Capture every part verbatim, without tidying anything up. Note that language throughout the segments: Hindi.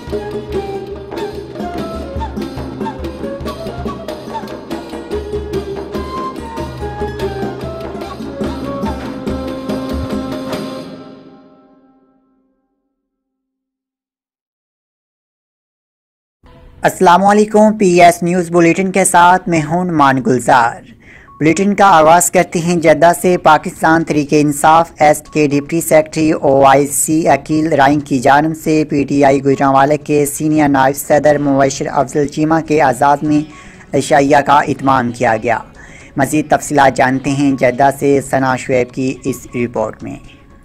अस्सलामुअलैकुम। पी एस न्यूज़ बुलेटिन के साथ मैं हूं नुमान गुलजार। बुलेटिन का आगाज़ करते हैं जद्दा से। पाकिस्तान तहरीक इंसाफ एस्ट के deputy secretary O I C Aqeel Rain की जानिब से पी टी आई गुजरांवाला के सीनियर नायब सदर मुबशर अफजल चीमा के एजाज़ में अशाइया का इत्माम किया गया। मज़ीद तफसीलात जानते हैं जद्दा से सना शुएब की इस रिपोर्ट में।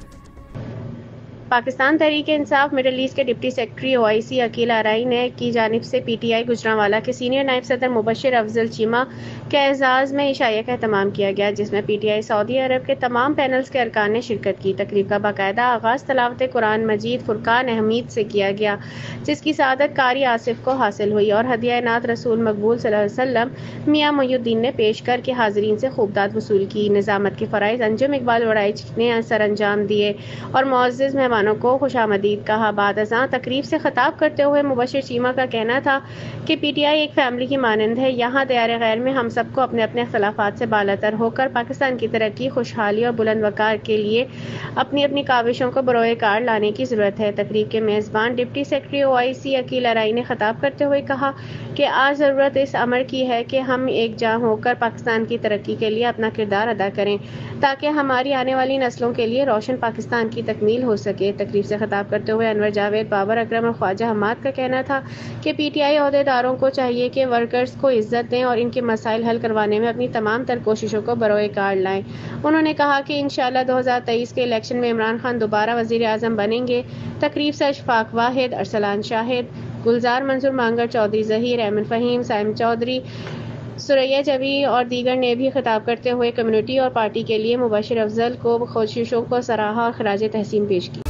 पाकिस्तान तहरीक इंसाफ मिडल ईस्ट के deputy secretary O I C Aqeel Arain की जानिब से पी टी आई गुजरांवाला के सीनियर नायब सदर मुबशर अफजल चीमा के एजाज़ में इशाया का एहतमाम किया गया, जिसमें P T I Saudi Arab के तमाम पैनल्स के अरकान ने शिरकत की। तकरीब का बाकायदा आगाज़ तलावत कुरान मजीद फुरकान अहमीद से किया गया, जिसकी सआदत कारी आसिफ को हासिल हुई और हदिया नात रसूल मकबूल सल्लल्लाहु अलैहि वसल्लम मियाँ मोहुद्दीन ने पेश करके हाजरीन से खूबदाद वसूल की। निज़ामत के फ़राइज़ अंजुम इकबाल वड़ाइच ने सर अंजाम दिए और मुअज़्ज़िज़ मेहमानों को खुशामदीद कहा। बाद अज़ां तकरीब से खिताब करते हुए मुबशर चीमा का कहना था कि पी टी आई एक फैमिली की मानंद है। यहाँ दयार गैर में हम सबको अपने अपने अख्तलाफात से बालातर होकर पाकिस्तान की तरक्की, खुशहाली और बुलंद वकार के लिए अपनी अपनी काविशों को बरोए कार लाने की ज़रूरत है। तकरीब के मेज़बान deputy secretary O I C Aqeel Arain ने खिताब करते हुए कहा कि आज ज़रूरत इस अमर की है कि हम एक जान होकर पाकिस्तान की तरक्की के लिए अपना किरदार अदा करें, ताकि हमारी आने वाली नस्लों के लिए रोशन पाकिस्तान की तकमील हो सके। तकरीब से खिताब करते हुए अनवर जावेद, बाबर अकरम और ख्वाजा हमाद का कहना था कि पी टी आई अहदेदारों को चाहिए कि वर्कर्स को इज्जत दें और इनके मसाइल हल करवाने में अपनी तमाम तर कोशिशों को बरोए कार लाएं। उन्होंने कहा कि इंशाअल्लाह दो हज़ार तेईस के इलेक्शन में इमरान खान दोबारा वज़ीर आज़म बनेंगे। तकरीब से अशफाक वाहिद, अरसलान शाहिद, गुलजार मंसूर मांगर, चौधरी ज़हीर, अहमद फ़हीम, साइम चौधरी, सुरैया जवी और दीगर ने भी खिताब करते हुए कम्युनिटी और पार्टी के लिए मुबशर अफजल को कोशिशों को सराहा और खराज तहसीन पेश की।